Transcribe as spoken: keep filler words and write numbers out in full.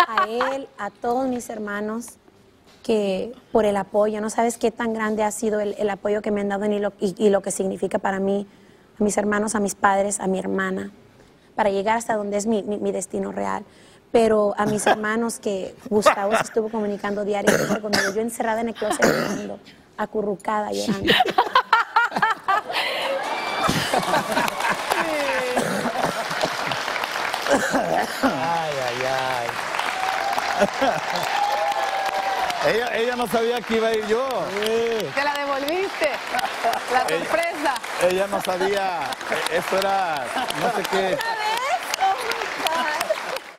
a él, a todos mis hermanos, que por el apoyo. No sabes qué tan grande ha sido el, el apoyo que me han dado y lo, y, y lo que significa para mí, a mis hermanos, a mis padres, a mi hermana, para llegar hasta donde es mi, mi, mi destino real. Pero a mis hermanos, que Gustavo se estuvo comunicando diariamente conmigo, yo encerrada en el closet llorando, acurrucada llorando. Ay, ay, ay. Ella, ella no sabía que iba a ir yo. Sí. ¿Te la devolviste? La sorpresa. Ella, ella no sabía. Esto era, no sé qué.